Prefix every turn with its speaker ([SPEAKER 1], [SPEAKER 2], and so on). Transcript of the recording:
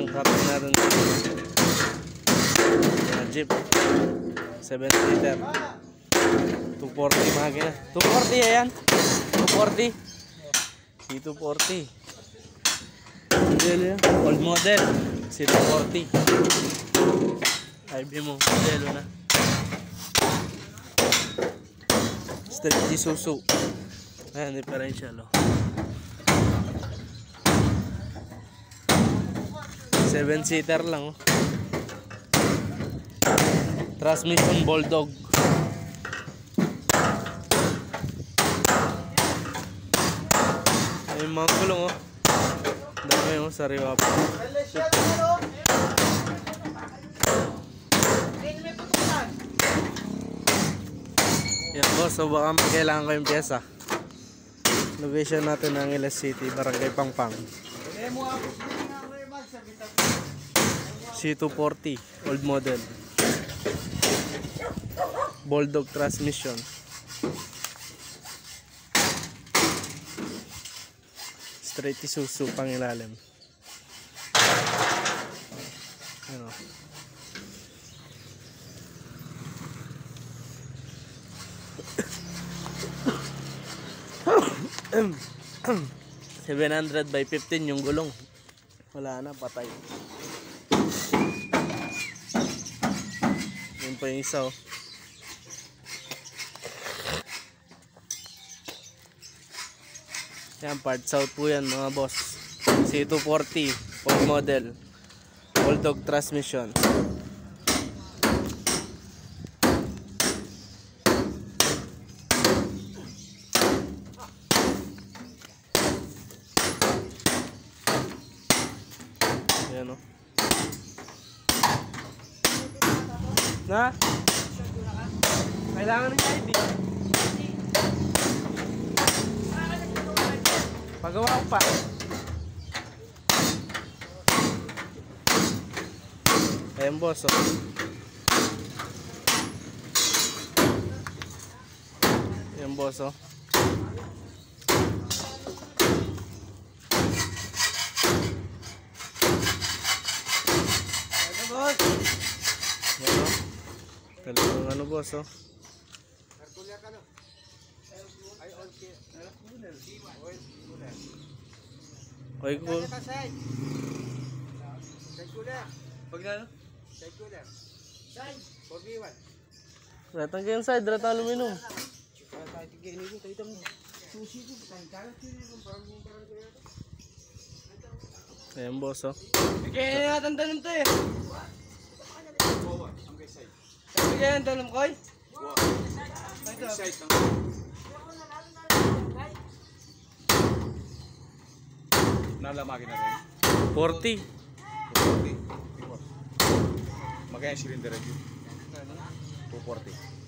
[SPEAKER 1] yung kapit natin na jeep 7-seater 240 makina. 240 yan. 240 C240 model yan. Old model C240 IB mo modelo na Street Isuzu. Ayan, differential oh. 7-seater lang oh. Transmission Bulldog. Ay, mga gulong oh. Dami oh, sariwa pa. Yan boss, so baka kailangan ko yung pyesa. Location natin ng Ilas City, Barangay Pangpang. C240 old model Bulldog transmission. Straight Isuzu pang ilalim. Ano? $700/15 yung gulong. Wala na, patay. Yun pa yung isa oh. Yan, parts out po yan mga boss. C240 old model Bulldog transmission. Yan o. Na? Kailangan ng ID. Pagawa ko pa. Ayan boss oh. Ayan boss oh. Ayan boss. Ayan oh. Talagang ano boss oh. Oy ko. Pagkano? Datang kayo side, rata aluminum. Ayan boss oh.
[SPEAKER 2] Kaya natin tanong to eh. Kaya natin tanong ko eh.
[SPEAKER 3] Nalamagin na rin.
[SPEAKER 1] 40.
[SPEAKER 3] Magkaya cylinder review. 240.